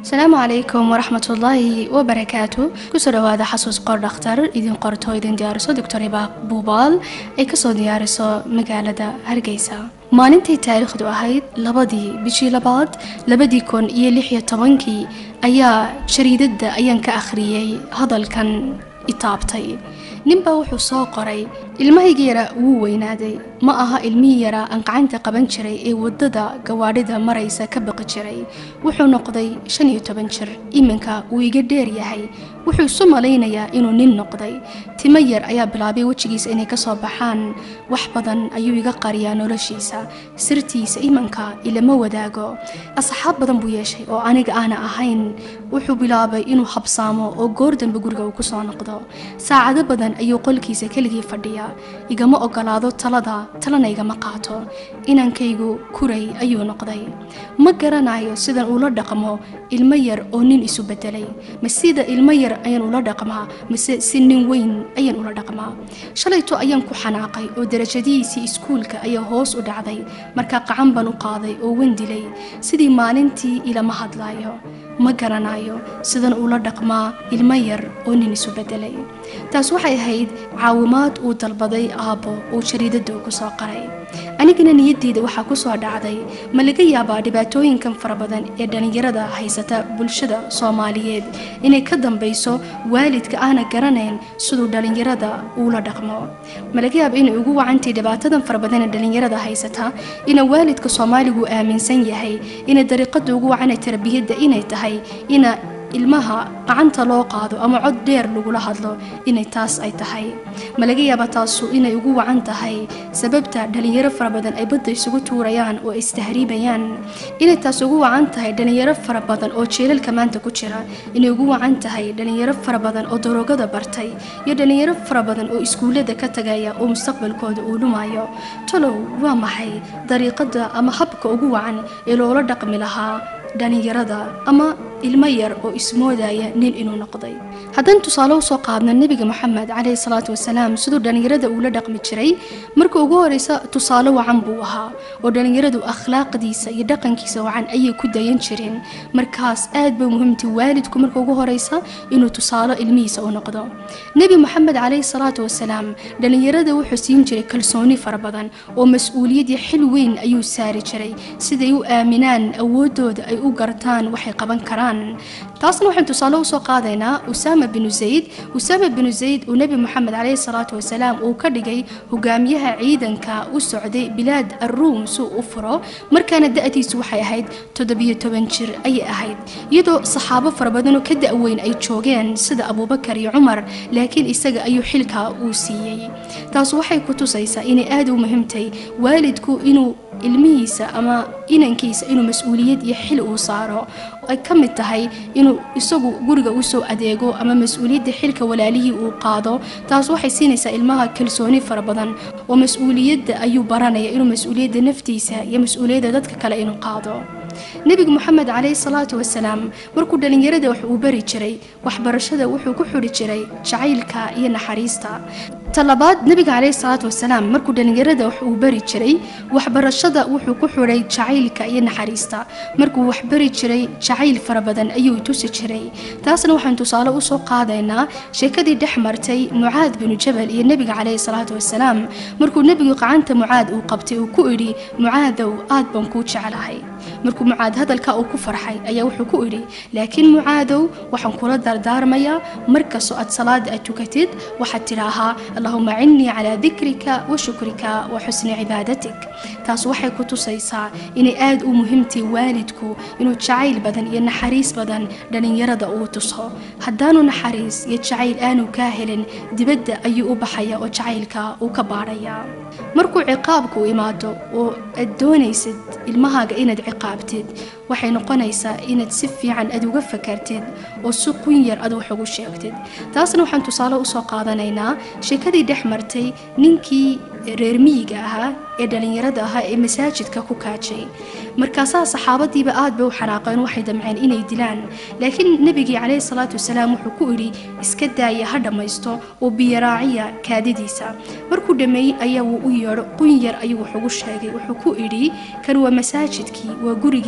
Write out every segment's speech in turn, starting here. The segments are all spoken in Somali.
السلام عليكم ورحمة الله وبركاته. كسر هذا حسوس قرد أختار إذن قرطو إذن ديارسو دكتور إباق بوبال أي كسو ديارسو مقالة هرقيسا ما ننتهي تاريخ دو أهيد لبدي بشي لبدي كون إيه لحية طبنكي أيا شريدد أيان كأخريي هذا كان إطابتي ninba wuxuu soo qoray ilmahayga yara wuu weynaaday ma aha ilmihii yara aan gacanta qaban jiray ee wadada gawaadhida maraysa ka baqi jiray wuxuu noqday 15 jir iminka uu iga dheer yahay wuxuu isu malaynayaa inuu nin noqday timo yar ayaa bilaabay wajigiisa inay ka soo baxaan wax badan ayuu iga qariyaa noloshiisa sirtiisa imanka ilama wadaago asxaab badan buu yeeshay oo aniga aana ahayn wuxuu bilaabay inuu habsaamo oo goor dambe guriga uu ku soo noqdo saacado badan ayuu qolkiisa keligii fadhiyaa igama ogolaado talana igama qaato inankaygu kuray ayuu noqday ma garanayo sidan uu la dhaqmo ilmo yar oo nin isu bedelay ma sida ilmo yar ayaan ula dhaqmaa mise si nin weyn ayaan ula dhaqmaa shalayto ayaan ku xanaaqay oo darajadiisii iskuulka ayaa hoos u dhacday markaa qacan baan u qaaday oo wendilay sidii maalintii ilama hadlaayo ma garanayo sidan ula dhaqmaa ilmo yar oo nin isu bedelay taas waxay ahayd caawimaad uu dalbaday aabbo oo shariidada ku soo qaray anigana niyadeyda waxa ku soo dhacday ma laga yaabaa dhibaatooyinkan farabadan ee dhalinyarada haysata bulshada Soomaaliyeed inay ka dambayso waalidka aana garanayn sidoo dhalinyarada uu la dhaqmo ma laga yaabaa in ugu wacantay dhibaatadan farabadan ee dhalinyarada haysata in waalidka Soomaaligu aaminsan yahay in dariiqada ugu wacan tarbiyada inay tahay ina ilmaha gacanta loo qaado ama cod dheer lagu hadlo inay taas ay tahay ma laga yaabaa taasu inay ugu wacan tahay sababta dhalinyaro farabadan ay badda isugu tuurayaan oo istahriibayaan inay taas ugu wacan tahay dhalinyaro farabadan oo jeelalka maanta ku jira inay ugu wacan tahay dhalinyaro farabadan oo daroogada bartay iyo dhalinyaro farabadan oo iskuulada ka tagaya oo mustaqbalkooda uu lumayo talow waa maxay dariiqada ama habka ugu wacan ee loola dhaqmi lahaa dhalinyarada ama ilmo yar oo ismoodaya nin inuu noqday hadan tusaale soo qaadna nabiga maxamed calayhi salaatu wasalaam sidoo dhalinyarada uu la dhaqmi jiray markii ugu horeysa tusaale wacan buu ahaa oo dhalinyaradu akhlaaqdiisa iyo dhaqankiisa wacan ay ku dayan jireen markaas aad buu muhiimti waalidku markii ugu horeysa inuu tusaale ilmihiisa u noqdo nabi maxamed calayhi salaatu wasalaam dhalinyarada wuxuu siin jiray kalsooni farabadan oo mas'uuliyad iyo xil weyn ayuu saari jiray siday u aaminaan awoodooda ay u gartaan waxay qaban karaan taasna waxaan tusaale soo qaadaynaa Usama bin Zayd oo nabi maxamed calayhi salaatu wasalaam uu ka dhigay hogaamiyaha ciidanka u socday bilaad ar-Rum soo u furo markaana da'diisu waxay ahayd 17 jir ay ahayd iyadoo saxaabo farabadan oo ka da'weyn ay joogeen sida Abu Bakar iyo Umar laakiin isaga ayuu xilka uu siiyay taas waxay ku tusaysaa inay aad u muhiimtay waalidku inuu ilmihiisa ama inankiisa inuu mas'uuliyad iyo xil uu saaro ay ka mid tahay inuu isagu guriga u soo adeego ama mas'uuliyadda xilka walaalihii uu qaado taas waxay siinaysaa ilmaha kalsooni farabadan oo mas'uuliyadda ayuu baranaya inuu mas'uuliyadda naftiisa iyo mas'uuliyadda dadka kale inuu qaado nabiga maxamed calayhi salaatu wasalaam markuu dhalinyarada wax uu bari jiray waxbarashada wuxuu ku xuri jiray jacaylka iyo naxariista talabaad nabiga calayhi salaatu wasalaam markuu dhalinyarada wax uu bari jiray waxbarashada wuxuu ku xuray jacaylka iyo naxariista markuu wax bari jiray jacayl farabadan ayuu tusi jiray taasna waxaan tusaale u soo qaadaynaa sheekadii dhexmartay Mucaad bin Jabal iyo nabiga calayhi salaatu wasalaam markuu nabigu qacanta Mucaad uu qabtay uu ku iri Mucaadow aad baan ku jecelahay markuu Mucaad hadalka uu ku farxay ayaa wuxuu ku iri laakiin Mucaadow waxaan kula dardaarmayaa markaas aad salaad aad tukatid waxaad tiraahaa اللهم عني على ذكرك وشكرك وحسن عبادتك taas waxay ku tusaysaa in aad u muhiimti waalidku inuu jacayl badan iyo naxariis badan dhalinyarada uu tuso hadaanu naxariis iyo jacayl aanu ka helin dibadda ayuu u baxaya oo jacaylka uu ka baaraya markuu ciqaabku imaado oo aad doonaysid ilmahaaga inaad ciqaabtid waxay noqonaysaa inaad si fiican aad uga fakartid oo si qun yar aad wax ugu sheegtid taasna waxaan tusaale u soo qaadanaynaa sheekadii dhexmartay ninkii reer miyiga ahaa ee dhalinyarada ahaa ee masaajidka ku kaajay markaasaa saxaabadiiba aad bay u xanaaqeen waxay damceen inay dilaan laakiin nabigii calayhi salaatu wasalaam wuxuu ku iri iska daaya ha dhamaysto oo biyaraaciya kaadidiisa markuu dhameeyay ayaa uu u yeero qun yar ayuu wax ugu sheegay wuxuu ku iri kan waa masaajidkii waa gurigii Ilaahay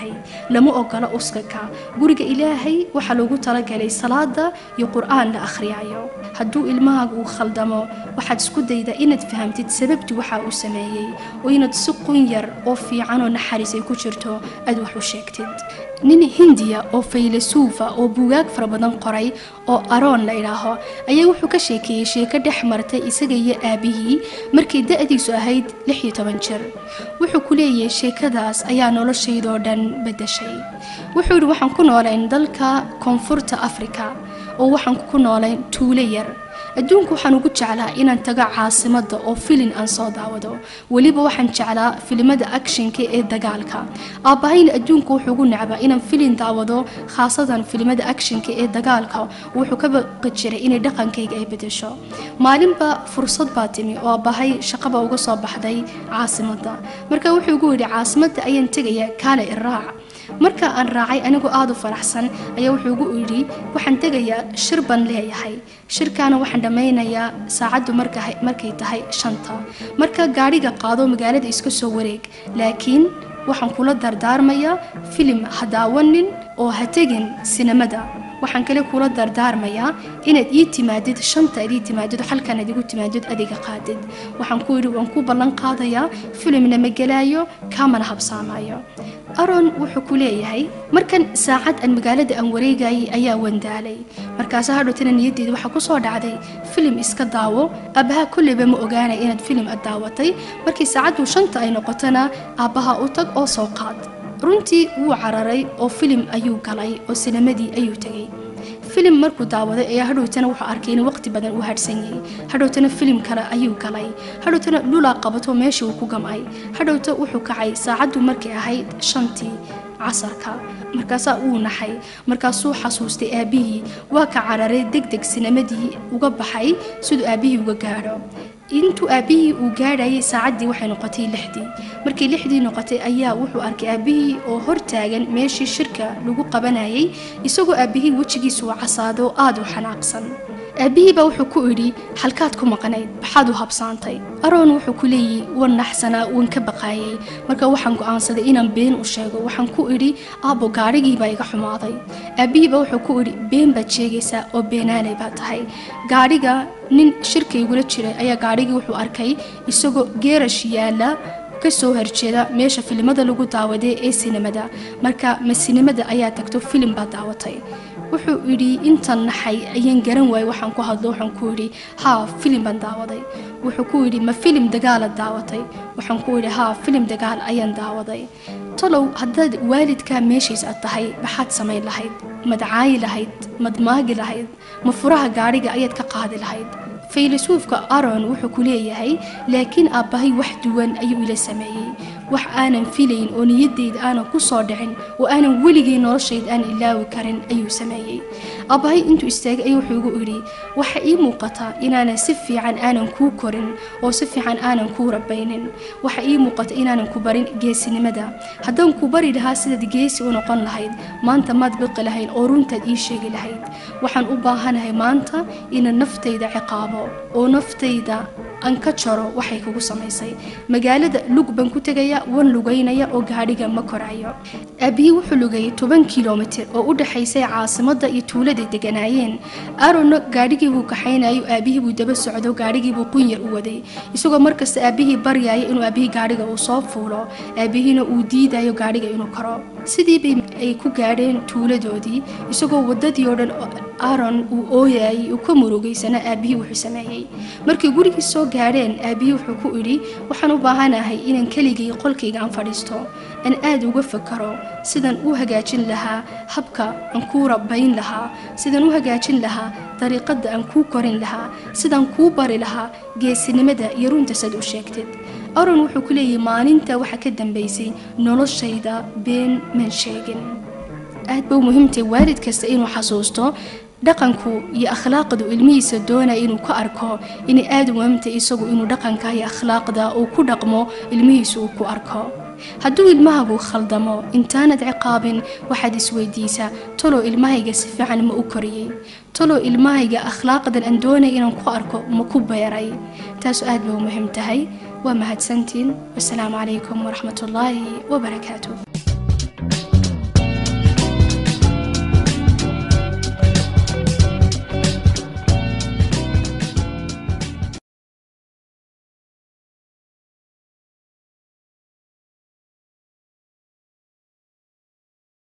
yahay lama ogola uskaka guriga ilaahay waxa lagu talagalay salaada iyo quraan la akhriyayo hadduu ilmahaagu uu khaldamo waxaad isku daydaa inaad fahamtid sababtu waxa uu sameeyay oo inaad si qunyar oo fiican oo naxariis ay ku jirto aad wax u sheegtid nin hindiya oo faylasuufa oo buugaag fara badan qoray oo Aaron la ilaaho ayaa wuxuu ka sheekayay sheeko dhex martay isaga iyo aabihii markii da'diisu ahayd 16 jir wuxuu ku leeyahay sheekadaas ayaa noloshayda oo dhan bedeshay wuxuu yiri waxaan ku noolayn dalka koonfurta Afrika oo waxaan ku noolayn tuulo yar adduunku waxaan ugu jeclaa inaan tago caasimadda oo filin aan soo daawado waliba waxaan jeclaa filimada actionka ee dagaalka aabahayna adduunku wuxuu ugu necbaa inaan filin daawado khaasadan filimada actionka ee dagaalka wuxuu ka baqi jiray inay dhaqankayga ay bedesho maalinba fursad baa timi oo aabahay shaqaba uga soo baxday caasimadda marka wuxuu ugu yiri caasimadda ayaan tagayaa kaale iraac marka aan raacay anigu aad u faraxsan ayaa wuxuu ugu yiri waxaan tagayaa shir ban leeyahay shirkaana waxaan dhameynayaa saacadu markay tahay 5 marka gaariga qaado magaalada iska soo wareeg laakiin waxaan kula dardaarmayaa filim hadaawanin oo ha tagin sinamada waxaan kale kula dardaarmayaa inaad ii timaadid 5 ii timaadid halkan adigu timaadid adiga qaadid waxaan ku yiri waan ku ballan qaadayaa filimna ma galaayo kaamana habsaamayo Aaron wuxuu ku leeyahay markan saacad aan magaalada aan wareegay ayaa wandaalay markaas hadhowtana niyadeyda waxa ku soo dhacday filim iska daawo abaha kulliba ma ogaanay inaad filim aad daawatay markii saacadu 5 ay noqotana abaha u tag oo soo qaad runtii wuu cararay oo filim ayuu galay oo sinamadii ayuu tagay filim markuu daawaday ayaa hadhowtana wuxuu arkay in waqti badan uu hadhsan yahay hadhowtana filim kale ayuu galay hadhowtana lula qabato meeshii uu ku gamay hadhowta wuxuu kacay saacadu markay ahayd 5 casarka markaasa uu naxay markaasuu xasuustay aabihii waa ka cararay degdeg sinamadii uga baxay sidoo aabihii uga gaadho intuu aabihii uu gaadhayay saacadii waxay noqotay 6 markii 6 noqotay ayaa wuxuu arkay aabihii oo hor taagan meeshii shirka lagu qabanayay isagoo aabihii wajigiisu casaado aad u xanaaqsan aabihii baa wuxuu ku yiri halkaad ku maqanayd baxaad u habsaantay Aaron wuxuu ku leeyahay wan naxsana wan ka baqayay marka waxaan go'aansaday inaan been u sheego waxaan ku yiri aabo gaarigii baa iga xumaaday aabihii baa wuxuu ku yiri been baad sheegaysaa oo beenaalay baa tahay gaariga nin shirkaygula jiray ayaa gaarigii wuxuu arkay isagoo geerash yaala ka soo horjeeda meesha filimada lagu daawaday ee sinamada marka ma sinamada ayaa tagto filim baad daawatay wuxuu yiri intan naxay ayaan garan waayay waxaan ku hadlo waxaan ku yiri ha filim baan daawaday wuxuu ku yiri ma filim dagaal daawatay waxaan ku yiri ha filim dagaal ayaan daawaday talow haddaad waalidka meeshiis aad tahay maxaad samayn lahayd madcaay lahayd madmaagi lahayd ma furaha gaariga ayaad ka qaadi lahayd faylasuufka Aaron wuxuu ku leeyahay laakiin aabahay wax duwan ayuu ila sameeyay wax aanan filayn oo niyadeyda aanan ku soo dhicin oo aanan weligii noloshayda aan ilaawi karin ayuu sameeyay aabahay intuu istaagay ayuu wuxuu ugu yiri waxa ii muuqata inaanan si fiican aanan ku korin oo si fiican aanan ku rabaynin waxa ii muuqata inaanan ku barin geesinimada haddaan ku bari lahaa sida geesi u noqon lahayd maanta maad biqi lahayn oo runtaad ii sheegi lahayd waxaan u baahanahay maanta inaan naftayda ciqaabo oo naftayda aan ka jaro waxay kugu samaysay magaalada lug ban ku tagaya wan lugaynaya oo gaadhiga ma korayo aabihii wuxuu lugayay 10 kiiloomitir oo u dhaxaysay caasimadda iyo tuulada deganaayeen Aaron gaadhigii uu kaxaynayo aabihii buu daba socdo gaadhigii buu qunyar u waday isagoo markasta aabihii baryay inuu aabihii gaadhiga uu soo fuulo aabihiina uu diidayo gaadhiga inuu karo sidii bay ay ku gaadheen tuuladoodii isagoo wadadii oo dhan Aaron uu ooyay oo ka murugaysana aabihii wuxuu sameeyay markii gurigii soo gaadheen aabihii wuxuu ku yiri waxaan u baahanahay inaan kaligay qolkayga aan fadhiisto aan aad uga fakaro sidaan u hagaajin lahaa habka aan ku rabayn lahaa sidaan u hagaajin lahaa dariiqada aan ku korin lahaa sidaan ku bari lahaa geesinimada iyo runta sad u sheegtid Aaron wuxuu ku leeyahay maalinta waxa ka dambeysay noloshayda been man sheegin aad buu muhiimtay waalid kasta inuu xasuusto dhaqanku iyo akhlaaqdu ilmihiisa doonaya inuu ka arko in aad muhiimtay isagu inuu dhaqanka iyo akhlaaqda uu ku dhaqmo ilmihiisa uu ku arko hadduu ilmahagu khaldamo intaanad ciqaabin waxaad isweydiisaa talo ilmahayga si fiican ma u koriyay talo ilmahayga akhlaaqdan aan doonaya inaan ku arko ma ku beeray taas aad buu muhiim tahay waa mahadsantiin wassalaamu calaykum waraxmatullaahi wabarakaatuh